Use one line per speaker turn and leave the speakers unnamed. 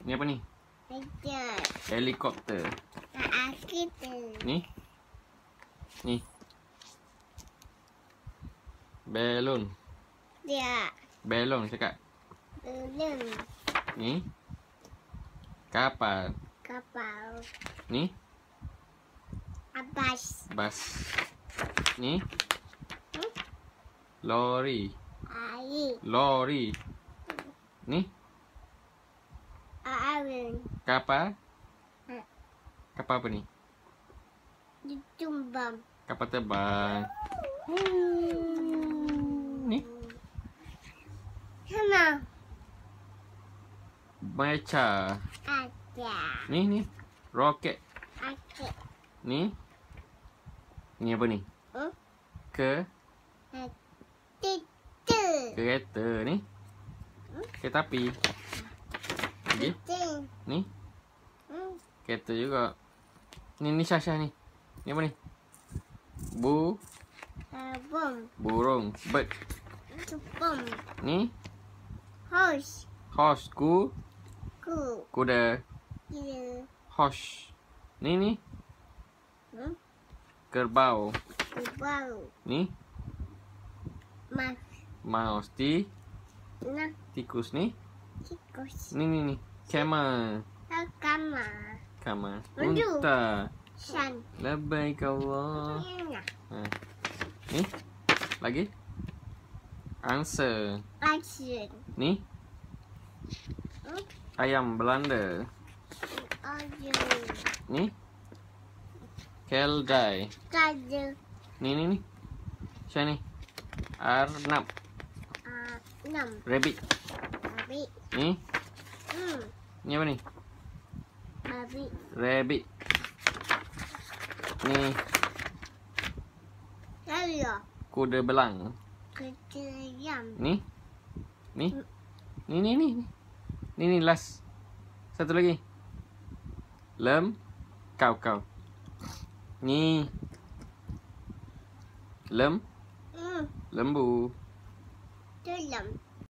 Ni apa ni? Helikopter. Ni? Ni. Belon. Belon cakap. Ni. Kapal. Ni. Bas. Ni. Lori. Lori. Ni. Kapal. Kapal apa ni? Kapal terbang. Ni. Mecha. Ni. Roket. Ni. Ni apa ni? Kereta ni. Kereta api. Lagi? Ni. Kereta juga. Ni Syah ni. Ni apa ni? Burung. Bird. Ni. Horse. Kuda. Horse. Ni. Kerbau. Ni. Mouse. Tikus ni. Ni. Camel. Unta. Labbaik Allah. Ni. Lagi. Answer. Ni. Ayam Belanda. Ni. Keldai. Ni. Syah ni. Arnab. Rabbit. Ni. Ni apa ni? Rabbit. Ni. Kuda belang. Ni. Ni last. Satu lagi. Kau. Ni. Lembu.